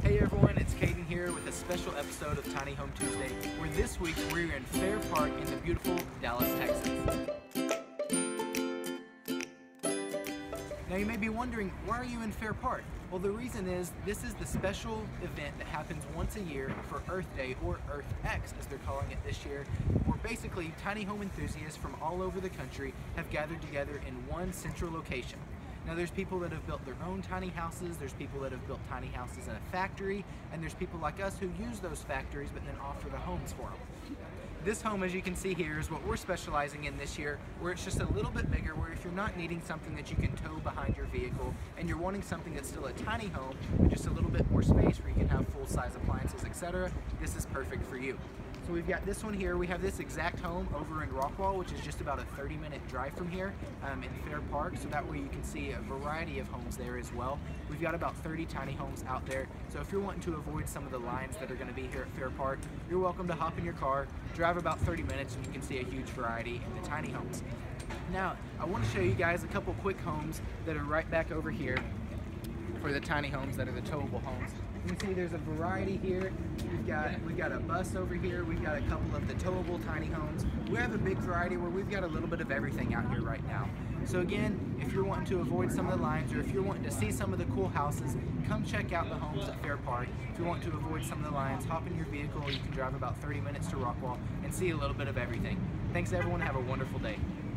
Hey everyone, it's Caden here with a special episode of Tiny Home Tuesday, where this week we're in Fair Park in the beautiful Dallas, Texas. Now you may be wondering, why are you in Fair Park? Well, the reason is this is the special event that happens once a year for Earth Day, or Earth X as they're calling it this year, where basically tiny home enthusiasts from all over the country have gathered together in one central location. Now there's people that have built their own tiny houses, there's people that have built tiny houses in a factory, and there's people like us who use those factories but then offer the homes for them. This home, as you can see here, is what we're specializing in this year, where it's just a little bit bigger, where if you're not needing something that you can tow behind your vehicle and you're wanting something that's still a tiny home with just a little bit more space where you can have full-size appliances, etc., this is perfect for you. So we've got this one here. We have this exact home over in Rockwall, which is just about a 30-minute drive from here in Fair Park, so that way you can see a variety of homes there as well. We've got about 30 tiny homes out there, so if you're wanting to avoid some of the lines that are going to be here at Fair Park, you're welcome to hop in your car, drive about 30 minutes, and you can see a huge variety in the tiny homes. Now, I want to show you guys a couple quick homes that are right back over here for the tiny homes that are the towable homes. You can see there's a variety here. We've got a bus over here. We've got a couple of the towable tiny homes. We have a big variety where we've got a little bit of everything out here right now. So again, if you're wanting to avoid some of the lines, or if you're wanting to see some of the cool houses, come check out the homes at Fair Park. If you want to avoid some of the lines, hop in your vehicle. You can drive about 30 minutes to Rockwall and see a little bit of everything. Thanks everyone. Have a wonderful day.